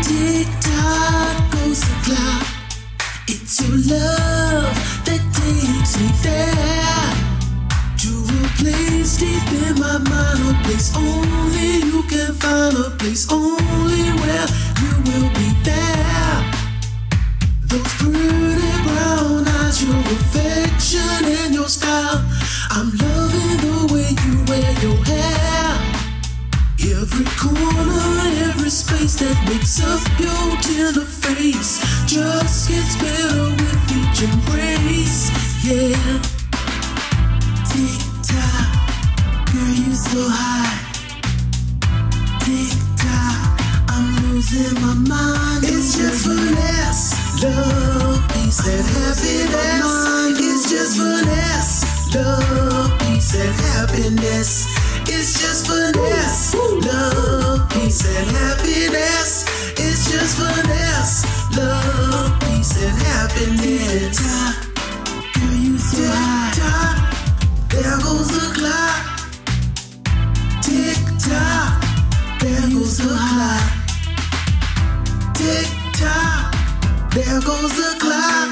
Tic tock goes the clock. It's your love that takes me there, to a place deep in my mind, a place only you can find, a place only where you will be there. Those pretty brown eyes, your affection and your style. I'm loving the way you wear your hair. Every corner, every space that makes up your tender face just gets better with each embrace. Yeah. Tic tock, girl, you so high. Tic tock, I'm losing my mind. It's just finesse, love, peace, and happiness. It's just finesse, love, peace, and happiness. It's just finesse, love, peace, and happiness. It's just finesse, love, peace, and happiness. Girl, you so high. There goes the clock. Tick tock. There goes the clock. Tick tock. There goes the clock.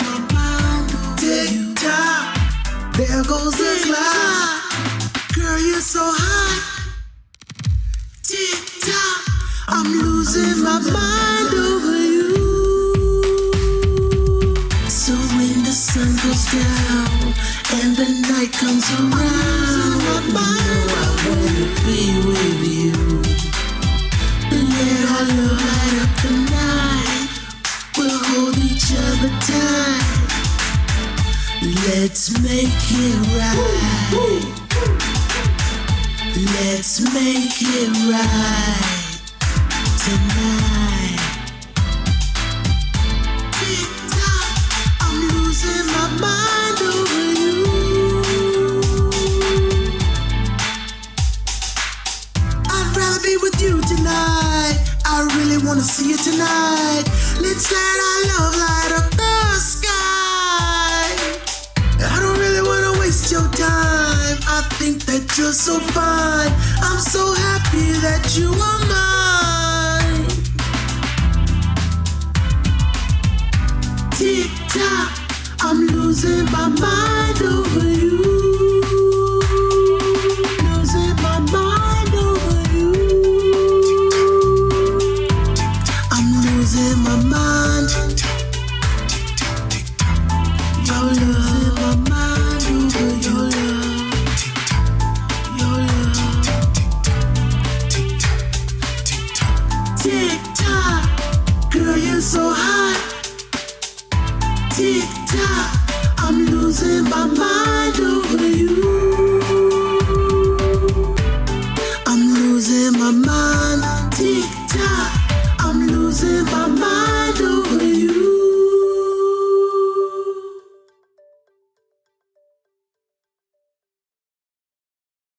Tick tock. There goes the clock. Girl, you're so hot. Tick tock. I'm losing my mind over you. So when the sun goes down and the night comes around, you know I wanna be with you. Let our love light up the night. We'll hold each other tight. Let's make it right. Let's make it right tonight. Tick tock, I'm losing my mind over you. I'd rather be with you tonight. I really wanna see you tonight. Let's let our love light up the sky. I don't really wanna waste your time. I think that you're so fine. I'm so happy that you are mine. Tick tock, I'm losing my mind over you. Losing my mind over you. I'm losing my mind. Your love, my mind over your love. Your love. Tick tock, girl, you're so hot. Tick tock, I'm losing my mind over you. I'm losing my mind. Tick tock, I'm losing my mind.